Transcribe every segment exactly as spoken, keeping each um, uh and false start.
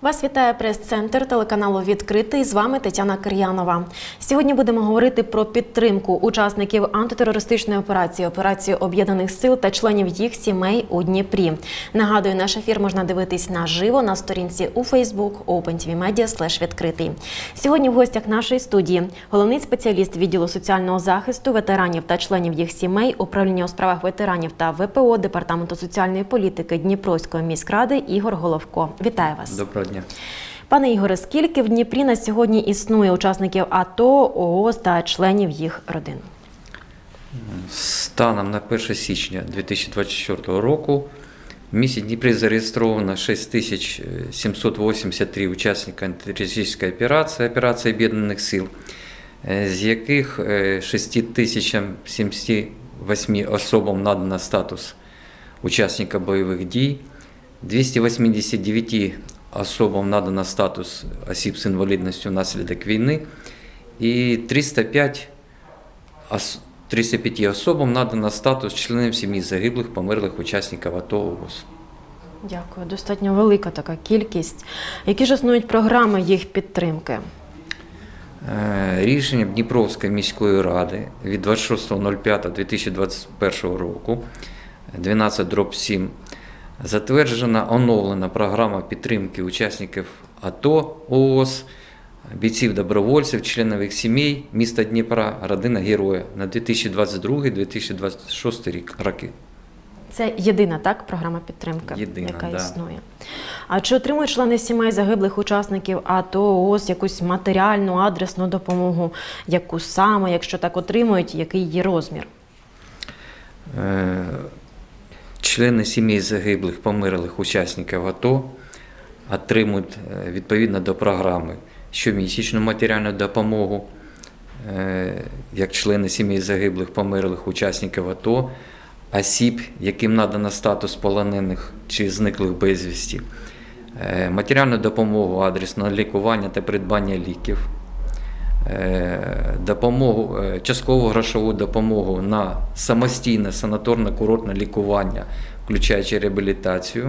Вас вітає прес-центр телеканалу «Відкритий». З вами Тетяна Кир'янова. Сьогодні будемо говорити про підтримку учасників антитерористичної операції, операції Об'єднаних сил та членів їх сімей у Дніпрі. Нагадую, наш ефір можна дивитись наживо на сторінці у Facebook OpenTVMedia слеш відкритий. Сьогодні в гостях нашої студії головний спеціаліст відділу соціального захисту ветеранів та членів їх сімей, управління у справах ветеранів та ВПО Департаменту соціальної політики Дніпровської міськради Ігор Головко. Вітаю вас. Доброго дня. Пане Ігоре, скільки в Дніпрі на сьогодні існує учасників АТО, ООС та членів їх родин? Станом на перше січня дві тисячі двадцять четвертого року в місті Дніпрі зареєстровано шість тисяч сімсот вісімдесят три учасника антитерористичної операції, операції Об'єднаних сил, з яких шість тисяч сімдесят вісім особам надано статус учасника бойових дій, двісті вісімдесят дев'ять особам надано статус осіб з інвалідністю внаслідок війни і триста п'ять особам надано статус членів сім'ї загиблих, померлих учасників АТО, ООС. Дякую. Достатньо велика така кількість. Які ж існують програми їх підтримки? Рішенням Дніпровської міської ради від двадцять шостого п'ятого дві тисячі двадцять першого року дванадцять дроб сім затверджена оновлена програма підтримки учасників АТО, ООС, бійців-добровольців, членів їх сімей міста Дніпра, родина героя на дві тисячі двадцять другий - дві тисячі двадцять шостий роки. Це єдина, так, програма підтримки, єдина, яка да. існує. А чи отримують члени сімей загиблих учасників АТО, ООС якусь матеріальну, адресну допомогу? Яку саме, якщо так отримують, який її розмір? Е Члени сімей загиблих, померлих учасників АТО отримують відповідно до програми щомісячну матеріальну допомогу, як члени сімей загиблих, померлих учасників АТО, осіб, яким надано статус полонених чи зниклих безвісті, матеріальну допомогу, адресне лікування та придбання ліків, допомогу, часткову грошову допомогу на самостійне санаторно-курортне лікування, включаючи реабілітацію,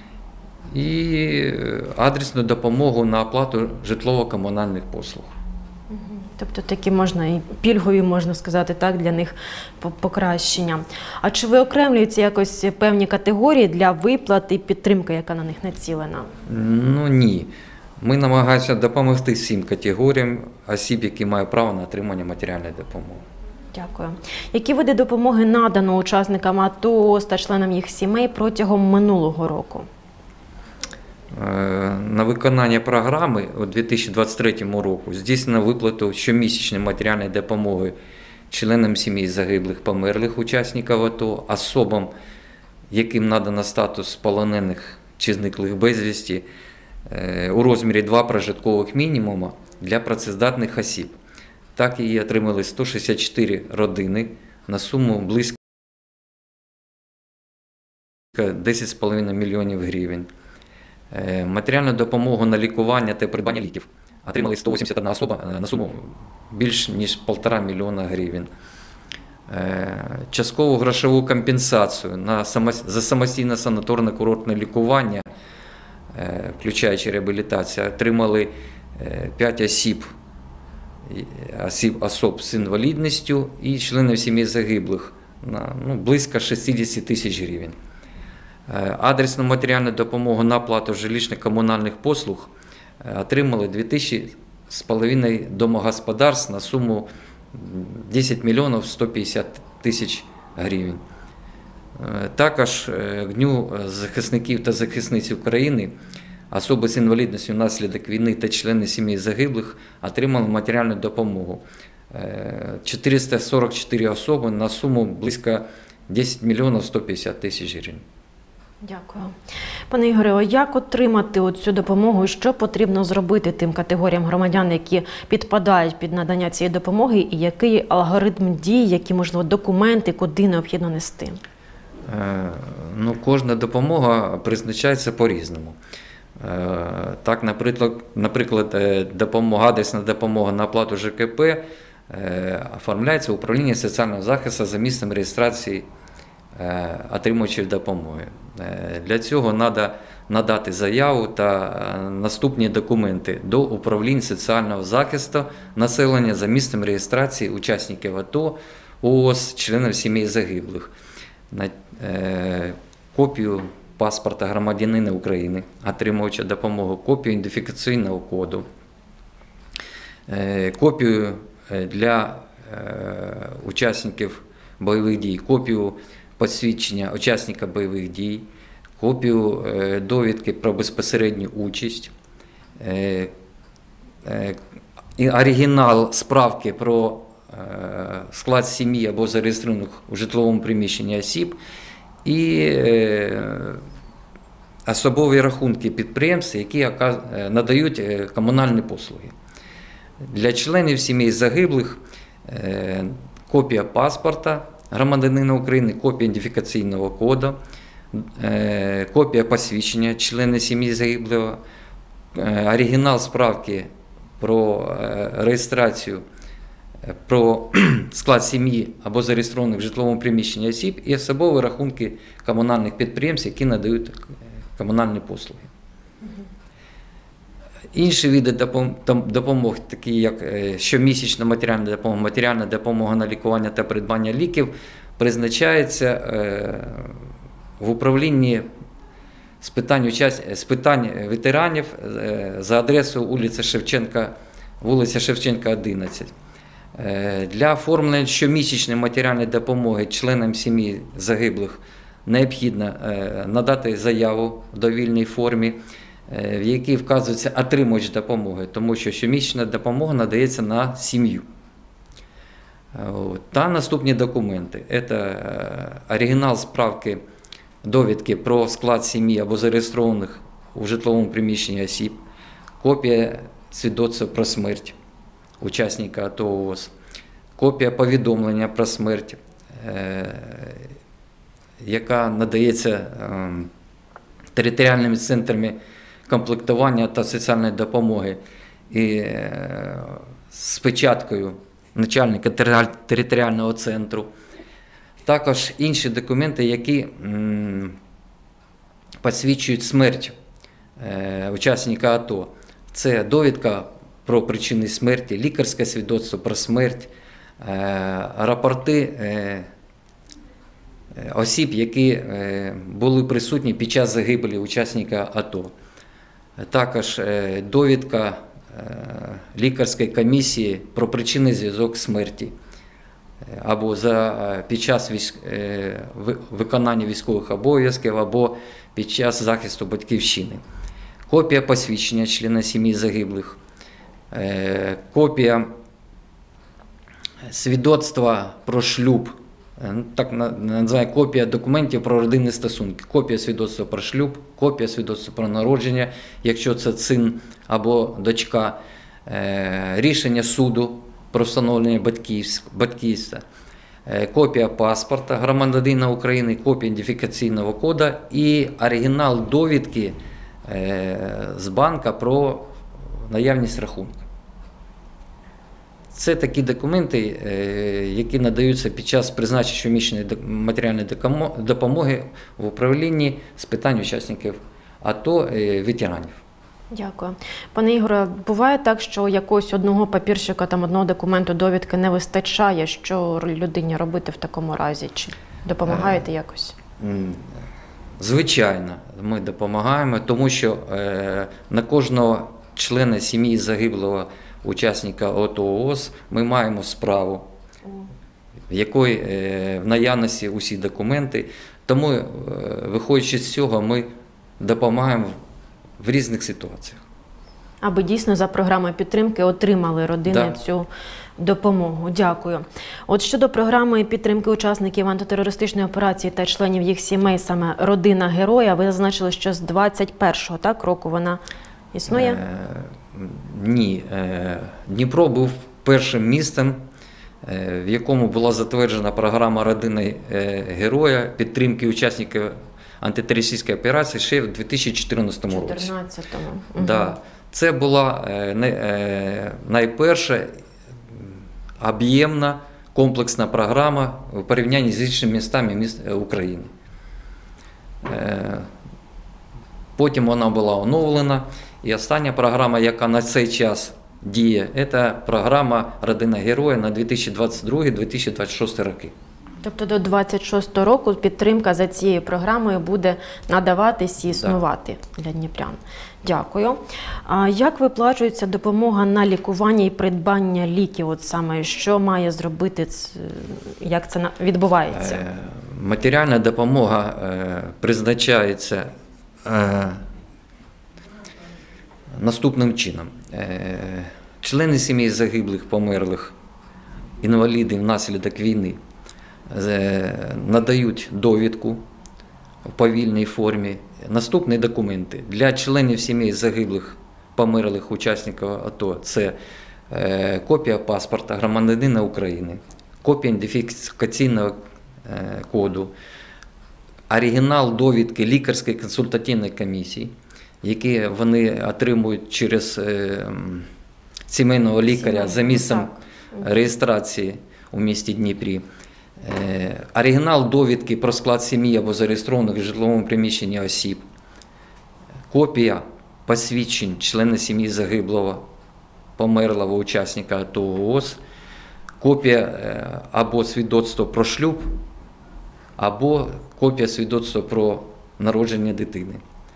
і адресну допомогу на оплату житлово-комунальних послуг. Тобто такі можна і пільгові, можна сказати, так, для них покращення. А чи виокремлюються якось певні категорії для виплат і підтримки, яка на них націлена? Ну ні. Ми намагаємося допомогти всім категоріям осіб, які мають право на отримання матеріальної допомоги. Дякую. Які види допомоги надано учасникам АТО, ООС та членам їх сімей протягом минулого року? На виконання програми у дві тисячі двадцять третьому року здійснено виплату щомісячної матеріальної допомоги членам сімей загиблих, померлих учасників АТО, особам, яким надано статус полонених чи зниклих безвісті, у розмірі два прожиткових мінімума для працездатних осіб. Так її отримали сто шістдесят чотири родини на суму близько десять з половиною мільйонів гривень. Матеріальну допомогу на лікування та придбання ліків отримали сто вісімдесят одна особа на суму більш ніж півтора мільйона гривень. Часткову грошову компенсацію на за самостійне санаторно-курортне лікування, включаючи реабілітацію, отримали п'ять осіб, осіб особ з інвалідністю і членів сімей загиблих на ну, близько шістдесят тисяч гривень. Адресну матеріальну допомогу на оплату жилищно-комунальних послуг отримали дві тисячі з половиною домогосподарств на суму десять мільйонів сто п'ятдесят тисяч гривень. Також к Дню захисників та захисниць України особи з інвалідністю внаслідок війни та члени сімей загиблих отримали матеріальну допомогу. чотириста сорок чотири особи на суму близько десять мільйонів сто п'ятдесят тисяч гривень. Дякую. Пане Ігоре, а як отримати цю допомогу і що потрібно зробити тим категоріям громадян, які підпадають під надання цієї допомоги, і який алгоритм дій, які, можливо, документи, куди необхідно нести? Ну, кожна допомога призначається по-різному. Так, наприклад, наприклад, допомога, адресна допомога на оплату ЖКП оформляється управління соціального захисту за місцем реєстрації е, отримувачів допомоги. Е, Для цього треба надати заяву та е, наступні документи до управлінь соціального захисту населення за місцем реєстрації учасників АТО, ООС, членів сімей загиблих. На- е, Копію паспорта громадянина України, отримувача допомоги, копію ідентифікаційного коду, е, копію е, для е, учасників бойових дій, копію посвідчення учасника бойових дій, копію е, довідки про безпосередню участь, е, е, і оригінал справки про е, склад сім'ї або зареєстрованих у житловому приміщенні осіб, і е, особові рахунки підприємств, які оказ- е, надають е, комунальні послуги. Для членів сімей загиблих е, копія паспорта громадянина України, копія ідентифікаційного коду, е, копія посвідчення члена сім'ї загиблого, е, оригінал справки про е, реєстрацію, е, про склад сім'ї або зареєстрованих в житловому приміщенні осіб і особові рахунки комунальних підприємств, які надають е, комунальні послуги. Інші види допом- там- допомог, такі як е, щомісячна матеріальна допомога, матеріальна допомога на лікування та придбання ліків, призначається е, в управлінні з питань, участь- з питань ветеранів е, за адресою вулиця Шевченка, вулиця Шевченка, одинадцять. Е, Для оформлення щомісячної матеріальної допомоги членам сім'ї загиблих необхідно е, надати заяву в довільній формі, в якій вказується отримувач допомоги, тому що щомісячна допомога надається на сім'ю. Та наступні документи. Це е, оригінал справки довідки про склад сім'ї або зареєстрованих у житловому приміщенні осіб, копія свідоцтва про смерть учасника АТО ООС, копія повідомлення про смерть, е, яка надається е, територіальними центрами комплектування та соціальної допомоги і е, з печаткою начальника тери- територіального центру. Також інші документи, які м, посвідчують смерть е, учасника АТО. Це довідка про причини смерті, лікарське свідоцтво про смерть, е, рапорти е, осіб, які е, були присутні під час загибелі учасника АТО. Також е, довідка е, лікарської комісії про причинний зв'язок смерті е, або за, е, під час військ, е, ви- виконання військових обов'язків, або під час захисту батьківщини. Копія посвідчення члена сім'ї загиблих, е, копія свідоцтва про шлюб, е, ну, так на- називаємо копія документів про родинні стосунки, копія свідоцтва про шлюб, копія свідоцтва про народження, якщо це син або дочка, е, рішення суду про встановлення батьківсь- батьківства, е, копія паспорта громадянина України, копія ідентифікаційного коду і оригінал довідки е, з банка про наявність рахунку. Це такі документи, е, які надаються під час призначення щомісячної док- матеріальної докомо- допомоги в управлінні з питань учасників АТО е, ветеранів. Дякую. Пане Ігоре, буває так, що якогось одного папірчика, там одного документу, довідки не вистачає, що людині робити в такому разі? Чи допомагаєте якось? М, Звичайно, ми допомагаємо, тому що е, на кожного члена сім'ї загиблого учасника АТО ООС ми маємо справу, в якої е, в наявності усі документи. Тому, е, виходячи з цього, ми допомагаємо в різних ситуаціях. Аби дійсно за програмою підтримки отримали родини Да. цю допомогу. Дякую. От щодо програми підтримки учасників антитерористичної операції та членів їх сімей, саме «Родина героя», ви зазначили, що з двадцять першого так, року вона існує? Е, Ні. Е, Дніпро був першим містом, е, в якому була затверджена програма «Родини е, героя» підтримки учасників антитерористичної операції ще в дві тисячі чотирнадцятому році. У дві тисячі чотирнадцятому. Мгм. Да. Це була е, не- е, найперша об'ємна комплексна програма в порівнянні з іншими містами міст України. Потім вона була оновлена, і остання програма, яка на цей час діє, це програма «Родина Героя» на дві тисячі двадцять другий - дві тисячі двадцять шостий роки. Тобто до двадцять шостого року підтримка за цією програмою буде надаватись і існувати для дніпрян. Дякую. А як виплачується допомога на лікування і придбання ліків? От саме що має зробити, як це відбувається? Матеріальна допомога призначається наступним чином. Члени сімей загиблих, померлих, інвалідів внаслідок війни надають довідку в повільній формі. Наступні документи для членів сімей загиблих, померлих учасників АТО – це копія паспорта громадянина України, копія ідентифікаційного коду, оригінал довідки лікарської консультативної комісії, які вони отримують через сімейного лікаря за місцем реєстрації у місті Дніпрі. Оригінал довідки про склад сім'ї або зареєстрованих в житловому приміщенні осіб, копія посвідчень члена сім'ї загиблого, померлого учасника АТО ООС, копія або свідоцтво про шлюб, або копія свідоцтва про народження дитини.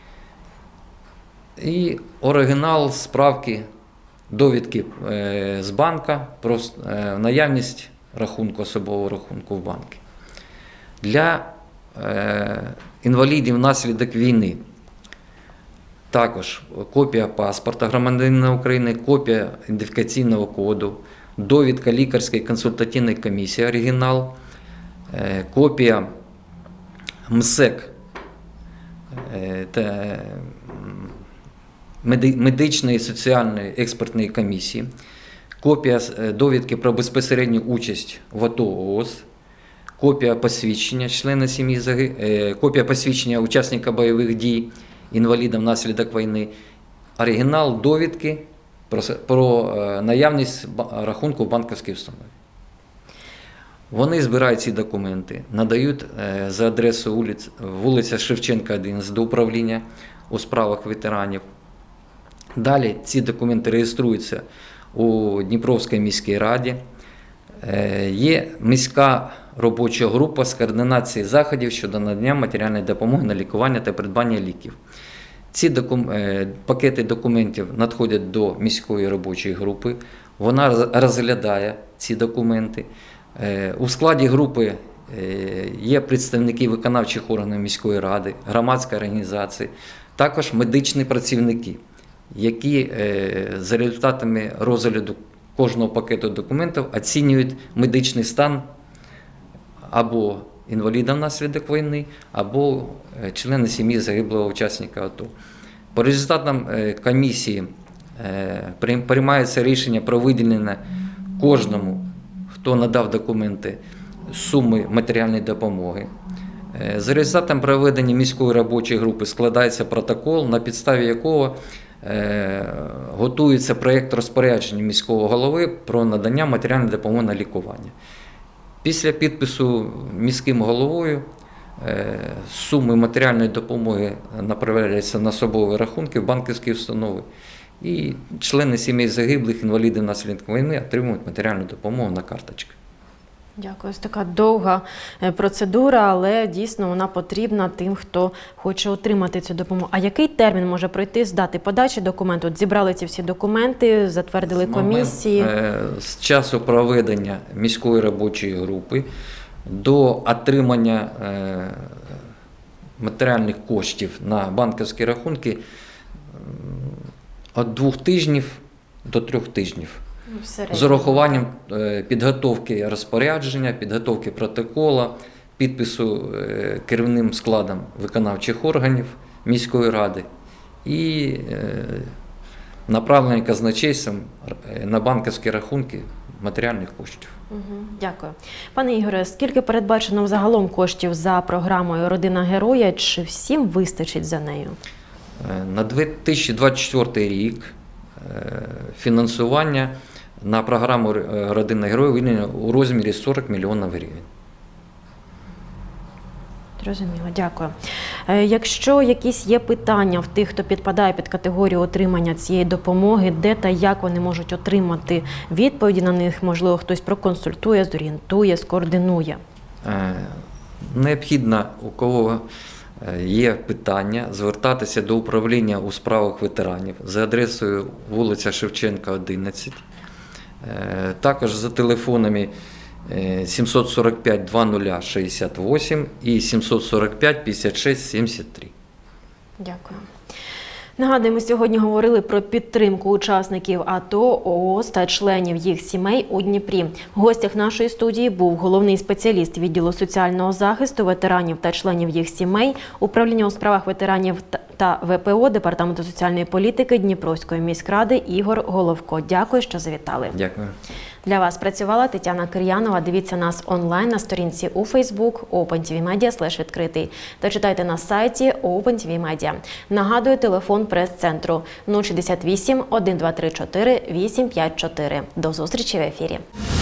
І оригінал справки, довідки з банка про наявність рахунку, особового рахунку в банку. Для е, інвалідів внаслідок війни також копія паспорта громадянина України, копія ідентифікаційного коду, довідка лікарської консультативної комісії, оригінал, е, копія МСЕК, е, та медичної і соціальної експертної комісії, копія довідки про безпосередню участь в АТО ООС, копія посвідчення члена сім'ї загиблих, копія посвідчення учасника бойових дій, інваліда внаслідок війни, оригінал довідки про, про наявність рахунку в банківській установі. Вони збирають ці документи, надають за адресою вулиць, вулиця Шевченка, одинадцять, до управління у справах ветеранів. Далі ці документи реєструються у Дніпровській міській раді. Є міська робоча група з координації заходів щодо надання матеріальної допомоги на лікування та придбання ліків. Ці докум... пакети документів надходять до міської робочої групи, вона розглядає ці документи. У складі групи є представники виконавчих органів міської ради, громадської організації, також медичні працівники, які за результатами розгляду кожного пакету документів оцінюють медичний стан або інваліда внаслідок війни, або члени сім'ї загиблого учасника АТО. По результатам комісії приймається рішення про виділення кожному, хто надав документи, суми матеріальної допомоги. За результатом проведення міської робочої групи складається протокол, на підставі якого готується проєкт розпорядження міського голови про надання матеріальної допомоги на лікування. Після підпису міським головою суми матеріальної допомоги направляються на особові рахунки в банківські установи, і члени сімей загиблих, інвалідів внаслідок війни отримують матеріальну допомогу на карточки. Дякую. Ось така довга процедура, але дійсно вона потрібна тим, хто хоче отримати цю допомогу. А який термін може пройти з дати подачі документу? От зібрали ці всі документи, затвердили комісії. З часу проведення міської робочої групи до отримання матеріальних коштів на банківські рахунки від двох тижнів до трьох тижнів. З урахуванням підготовки розпорядження, підготовки протокола, підпису керівним складом виконавчих органів міської ради і направлення казначейством на банківські рахунки матеріальних коштів. Угу, дякую. Пане Ігоре, скільки передбачено взагалом коштів за програмою «Родина Героя», чи всім вистачить за нею? На дві тисячі двадцять четвертий рік фінансування на програму «Родина героїв» виділено у розмірі сорок мільйонів гривень. Зрозуміло, дякую. Е, Якщо якісь є питання в тих, хто підпадає під категорію отримання цієї допомоги, де та як вони можуть отримати відповіді на них, можливо, хтось проконсультує, зорієнтує, скоординує? Е, Необхідно, у кого є питання, звертатися до управління у справах ветеранів за адресою вулиця Шевченка, одинадцять. Е, Також за телефонами сімсот сорок п'ять двадцять шістдесят вісім і сімсот сорок п'ять п'ятдесят шість сімдесят три. Дякую. Нагадую, ми сьогодні говорили про підтримку учасників АТО, ООС та членів їх сімей у Дніпрі. В гостях нашої студії був головний спеціаліст відділу соціального захисту ветеранів та членів їх сімей, управління у справах ветеранів та ВПО Департаменту соціальної політики Дніпровської міськради Ігор Головко. Дякую, що завітали. Дякую. Для вас працювала Тетяна Кир'янова. Дивіться нас онлайн на сторінці у Facebook OpenTVMedia слеш відкритий та читайте на сайті OpenTVMedia. Нагадую, телефон прес-центру нуль шістдесят вісім, один два три чотири, вісім п'ять чотири. До зустрічі в ефірі.